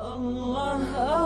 الله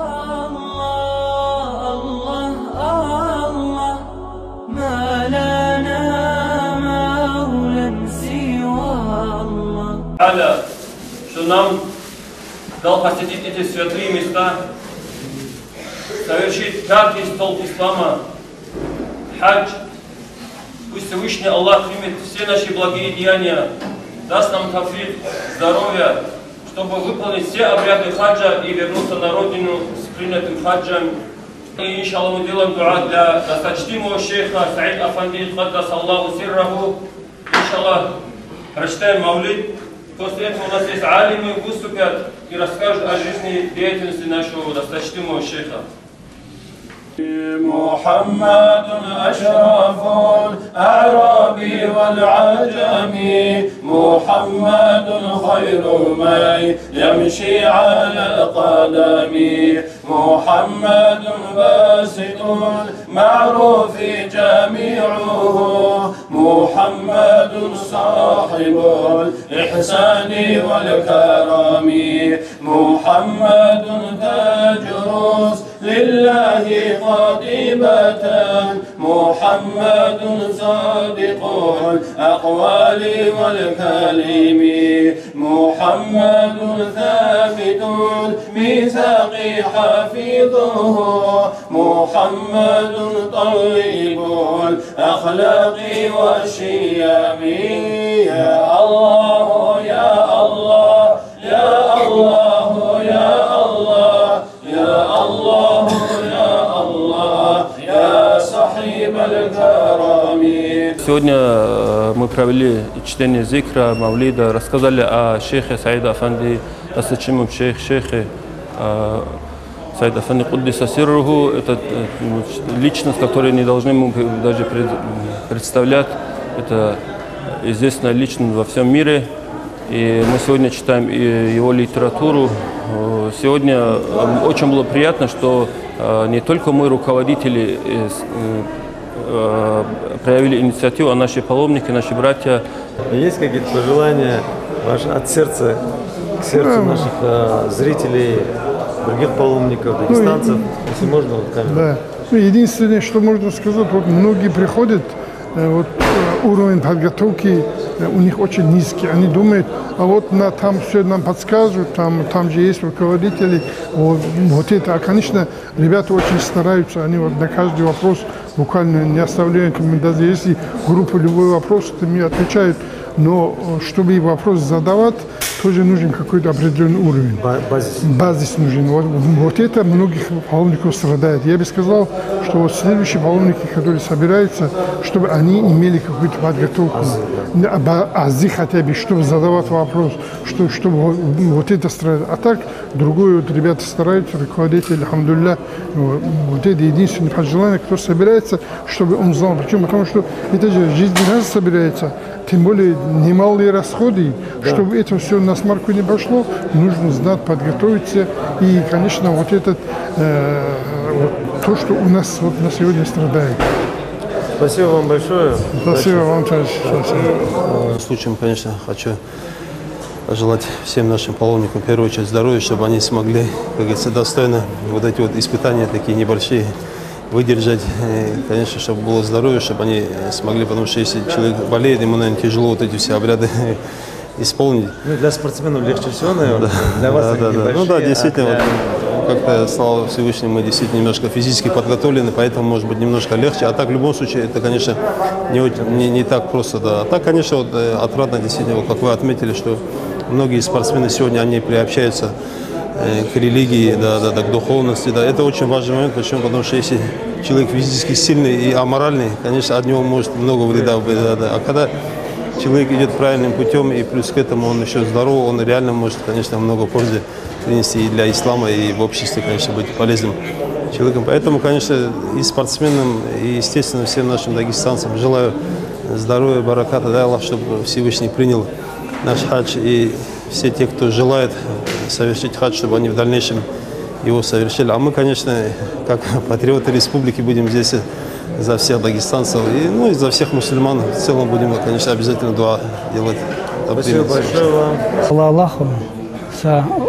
الله الله الله ما لنا مولى سوى الله. Что нам дал посетить эти святые места, совершить пятый столб ислама, хадж. Пусть Всевышний Аллах примет все наши благие деяния, даст нам тафрик, здоровья, чтобы выполнить все обряды хаджа и вернуться на родину с принятым хаджем. И, иншаллах, мы делаем дуа для досточтимого шейха Саид Афанди, Каддас Аллаху сирраху. Иншаллах, прочитаем маулид. После этого у нас есть алимы, выступят и расскажут о жизни и деятельности нашего досточтимого шейха. محمد أشرف الأعراب والعجم محمد خير من يمشي على القدم محمد باسط المعروف جميعه محمد صاحب الإحسان والكرم محمد تاج رؤوس لله قاطبة محمد صادق الأقوال والكلم محمد ثابت الميثاق حفيظه محمد طيب الأخلاق والشيم يا الله يا الله يا الله يا الله يا الله يا الله يا صاحب الكرم. Сегодня мы провели чтение зикра, мавлида, рассказали о шейхе Саида Афанди, досточтимом шейхе Саид Афанди Куддиса Сирруху. Это личность, которую не должны мы даже представлять. Это известная личность во всем мире. И мы сегодня читаем его литературу. Сегодня очень было приятно, что не только мы, руководители, проявили инициативу, а наши паломники, наши братья. Есть какие-то пожелания ваши от сердца к сердцу наших зрителей, других паломников, дагестанцев, если можно, вот камеру? Да. Единственное, что можно сказать, вот многие приходят, вот уровень подготовки у них очень низкий. Они думают, а вот там все нам подсказывают, там же есть руководители. Вот это, а, конечно, ребята очень стараются, они вот на каждый вопрос буквально не оставляют. Даже если группа любой вопрос, то мне отвечают. Но чтобы вопрос задавать, тоже нужен какой-то определенный уровень. Базис нужен. Вот это многих паломников страдает. Я бы сказал, что вот следующие паломники, которые собираются, чтобы они имели какую-то подготовку. Азы хотя бы, чтобы задавать вопрос, чтобы вот это страдать. А так, другое, вот ребята стараются, руководители, алхамдулилля, вот это единственное пожелание, кто собирается, чтобы он знал. Почему? Потому что это же жизнь раз собирается. Тем более немалые расходы, да. Чтобы это все на смарку не пошло, нужно знать, подготовиться. И, конечно, вот это вот то, что у нас вот на сегодня страдает. Спасибо вам большое. Спасибо вам тоже. Случаем, конечно, хочу пожелать всем нашим паломникам, в первую очередь, здоровья, чтобы они смогли, как говорится, достойно вот эти вот испытания такие небольшие выдержать, конечно, чтобы было здоровье, чтобы они смогли, потому что если человек болеет, ему, наверное, тяжело вот эти все обряды исполнить. Ну, для спортсменов легче всего, наверное, для вас да. Ну да, действительно, вот, как-то, слава Всевышнему, мы действительно немножко физически подготовлены, поэтому, может быть, немножко легче. А так, в любом случае, это, конечно, не так просто, да. А так, конечно, вот, отрадно, действительно, вот, как вы отметили, что многие спортсмены сегодня, они приобщаются к религии, к духовности. Да. Это очень важный момент, почему? Потому что если человек физически сильный и аморальный, конечно, от него может много вреда быть. А когда человек идет правильным путем, и плюс к этому он еще здоров, он реально может, конечно, много пользы принести и для ислама, и в обществе, конечно, быть полезным человеком. Поэтому, конечно, и спортсменам, и, естественно, всем нашим дагестанцам желаю здоровья, бараката, дай Аллах, чтобы Всевышний принял наш хадж, и все те, кто желает совершить хадж, чтобы они в дальнейшем его совершили. А мы, конечно, как патриоты республики, будем здесь за всех дагестанцев и за всех мусульман. В целом будем, конечно, обязательно дуа делать. Спасибо большое вам. Аллаху за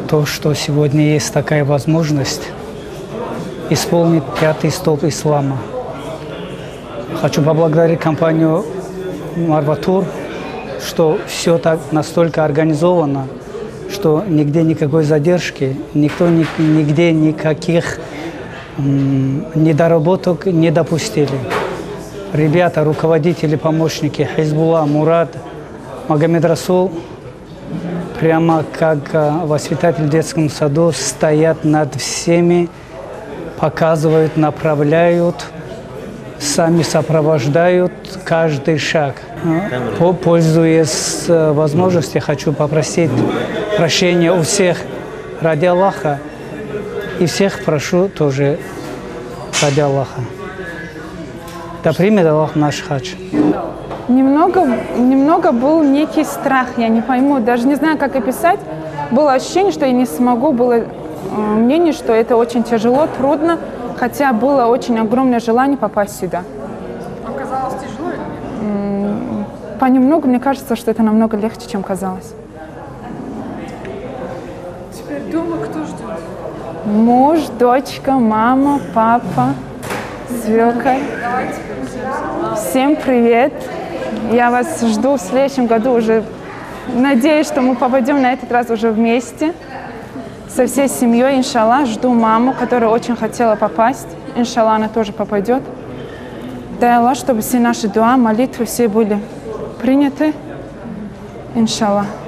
то, что сегодня есть такая возможность исполнить 5-й столб ислама. Хочу поблагодарить компанию Марватур, что все так настолько организовано, что нигде никакой задержки, никто нигде никаких недоработок не допустили. Ребята, руководители, помощники Хизбулла, Мурад, Магомед Расул, прямо как воспитатель в детском саду, стоят над всеми, показывают, направляют, сами сопровождают каждый шаг. Пользуясь возможностью, хочу попросить прощения у всех ради Аллаха, и всех прошу тоже ради Аллаха. Да примет Аллах наш хадж. Немного был некий страх, я не пойму, даже не знаю, как описать. Было ощущение, что я не смогу, было мнение, что это очень тяжело, трудно, хотя было очень огромное желание попасть сюда. Оказалось тяжело или нет? Понемногу мне кажется, что это намного легче, чем казалось. Теперь дома кто ждет? Муж, дочка, мама, папа, свекор. Всем привет! Я вас жду в следующем году уже. Надеюсь, что мы попадем на этот раз уже вместе. Со всей семьей, иншаллах. Жду маму, которая очень хотела попасть. Иншаллах, она тоже попадет. Дай Аллах, чтобы все наши дуа, молитвы все были приняты. Иншаллах.